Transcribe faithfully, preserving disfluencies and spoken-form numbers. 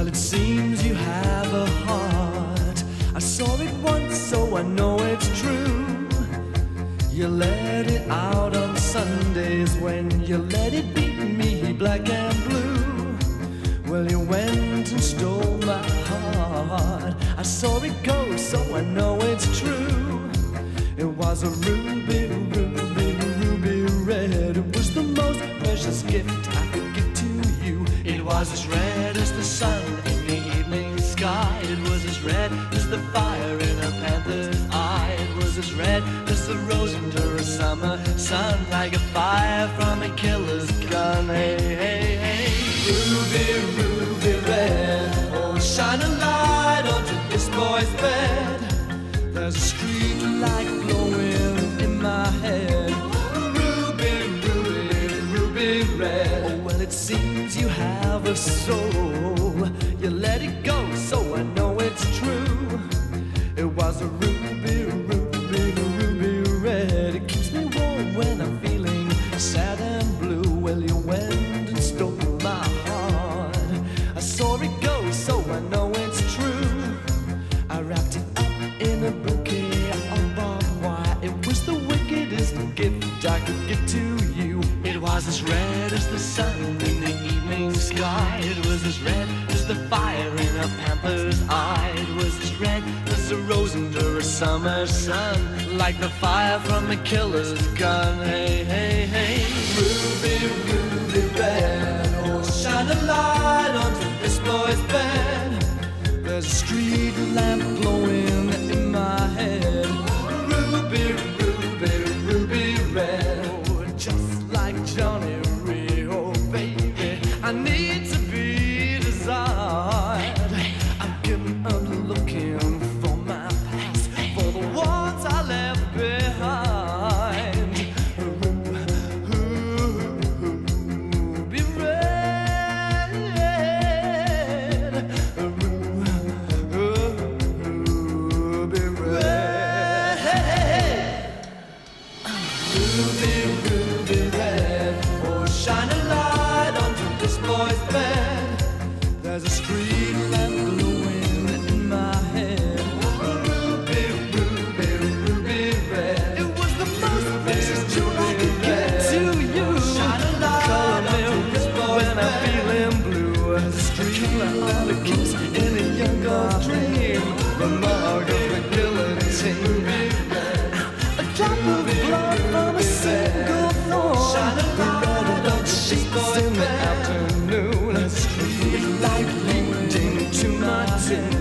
Well, it seems you have a heart. I saw it once, so I know it's true. You let it out on Sundays when you let it beat me black and blue. Well, you went and stole my heart. I saw it go, so I know it's true. It was a ruby, ruby, ruby red. It was the most precious gift I could give to you. It was as red as the sun in the evening sky. It was as red as the fire in a panther's eye. It was as red as the rose under a summer sun, like a fire from a killer's gun. Hey, hey, hey. Ruby, ruby red, oh, shine a light onto this boy's bed. There's a street light glowing in my head. Ruby, ruby, ruby red. Oh, well, it seems you have a soul. You let it go, so I know it's true. It was a ruby, ruby, ruby red. It keeps me warm when I'm feeling sad and blue. Well, you went and stole my heart. I saw it go, so I know it's true. I wrapped it up in a bouquet of barbed wire. It was the wickedest gift I could give to you. It was as red as the sun in the evening sky. It was as red as the fire in a panther's eye. It was as red as a rose under a summer sun, like the fire from a killer's gun. Hey, hey, hey. Ruby, ruby red, oh, shine a light onto this boy's bed. There's a street lamp glowing in my head. Ruby, ruby, ruby red, oh, just like Johnny Rio, baby. I need to be desired. I've given up looking for my past, for the ones I left behind. Ruby red, ruby red, ruby, ruby red. Oh, shine a light onto this boy's bed. There's a street lamp glowing in my head. Ruby, ruby, ruby red. It was the most precious jewel I could give to you. Shine a light onto this boy's bed when I'm feeling blue. The street lamp that keeps in a young girl's dream. The mark of the guillotine. A drop of blood from a single thorn. The red of sheets in the afternoon. It's like bleeding to my tin.